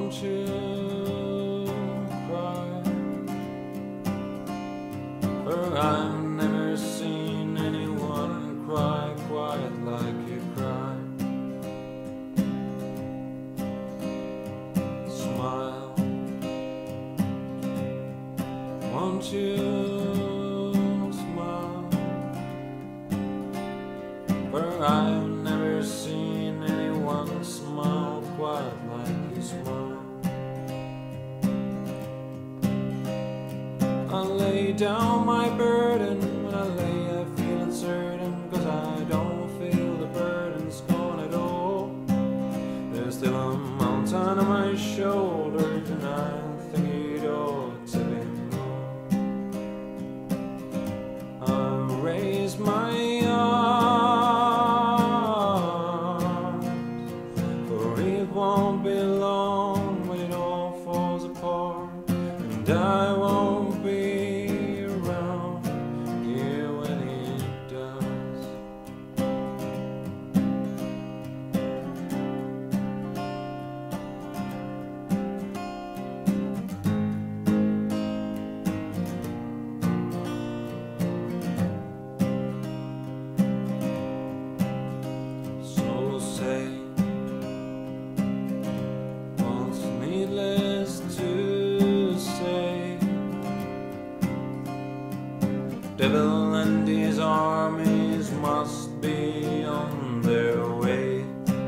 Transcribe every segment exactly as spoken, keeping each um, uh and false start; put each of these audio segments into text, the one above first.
won't you cry? For I've never seen anyone cry quite like you cry. Smile, won't you smile? For I've never seen anyone smile quite like you smile. I lay down my burden when I lay I feel uncertain, cause I don't feel the burden's gone at all. There's still a mountain on my shoulders and I think it ought to be more. I raise my arms, for it won't be long when it all falls apart, and I won't be around here when it does. So say what's needless to say. Devil and his armies must be on their way.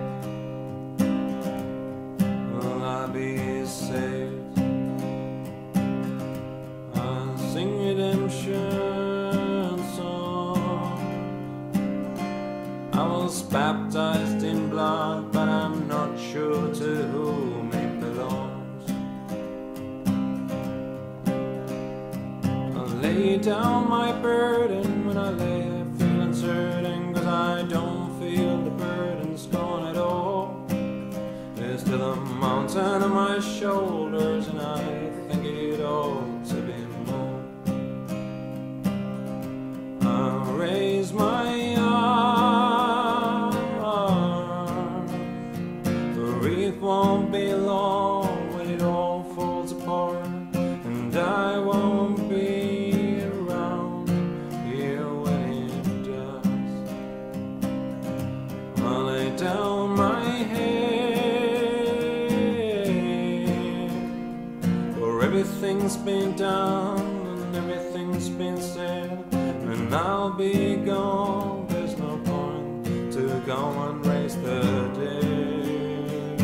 Will I be saved? I'll sing redemption song. I was baptized in blood, but I'm not sure to whom it belongs. I lay down my burden when I lay I feel uncertain, cause I don't feel the burden's gone at all. There's still a mountain on my shoulders and I think it ought to be more. I raise my arms, for it won't be long when it all falls apart, and I won't be around here when it does. I lay down my head, for everything's been done and everything's been said, and I'll be gone. There's no point to go and raise the dead.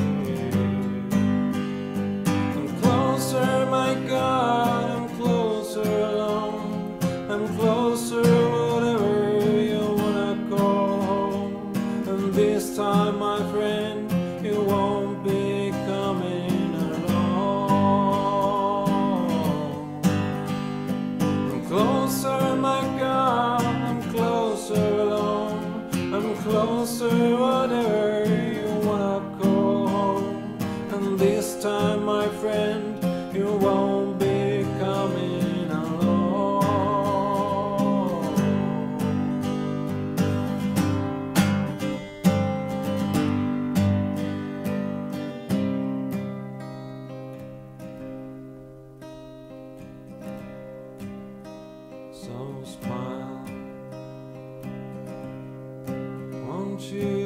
I'm closer, my God, I'm closer alone. I'm closer, whatever you wanna call home. And this time, my friend, you won't be coming alone. I'm closer, my God, I'm closer alone. I'm closer, whatever you wanna call home. And this time, my friend, you won't be coming alone. So smile, won't you